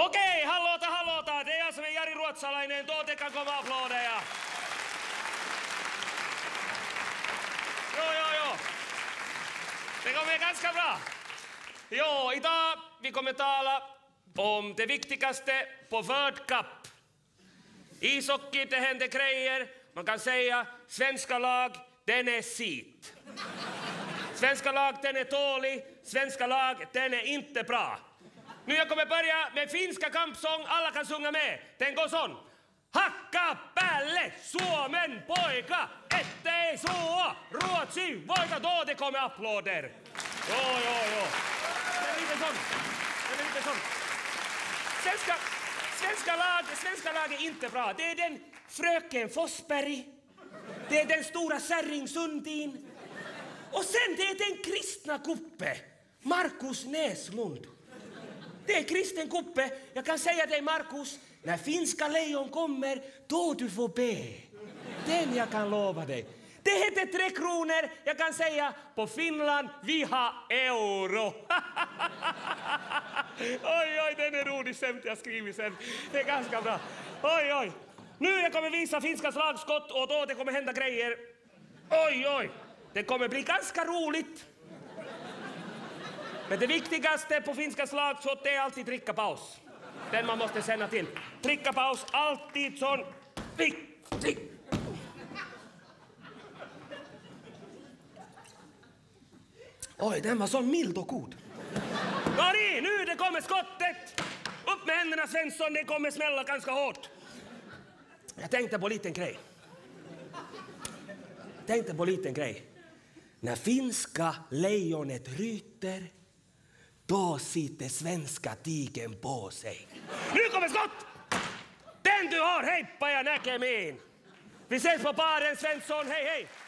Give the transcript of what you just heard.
Okei, hallota. Det är jag som är Jari Ruotsalainen. Då det kan komma applåder. Jo. Det kommer ganska bra. Jo, idag vi kommer tala om det viktigaste på World Cup. Ishockey, det händer grejer. Man kan säga svenska lag, den är sit. Svenska lag, den är dålig. Svenska lag, den är inte bra. Nu jag kommer börja med finska kampsång. Alla kan sjunga med. Den går sån. Hakka päälle, Suomen poika, ettei sua, Ruotsi voita, då det kommer applåder. Jo. Den är lite sån. Svenska lag är inte bra. Det är den fröken Forsberg. Det är den stora Särring Sundin. Och sen det är den kristna kuppe, Markus Näslund. Det är kristen kuppe. Jag kan säga dig, Markus, när finska lejon kommer, då du får be. Den jag kan lova dig. Det heter 3 kronor. Jag kan säga på Finland, vi har euro. Oj, den är rolig skämt jag skrivit sen. Det är ganska bra. Oj. Nu jag kommer visa finska slagskott och då det kommer hända grejer. Oj. Det kommer bli ganska roligt. Men det viktigaste på finska slagskott är alltid drickapaus. Den man måste känna till. Drickapaus, alltid sån. Drick. Oj, den var så mild och god. Nu det kommer skottet. Upp med händerna, Svensson, det kommer smälla ganska hårt. Jag tänkte på en liten grej. När finska lejonet ryter, då sitter svenska tigen på sig. Nu kommer skott! Den du har, heippa ja näkemiin. Vi ses på baren, Svensson, hej.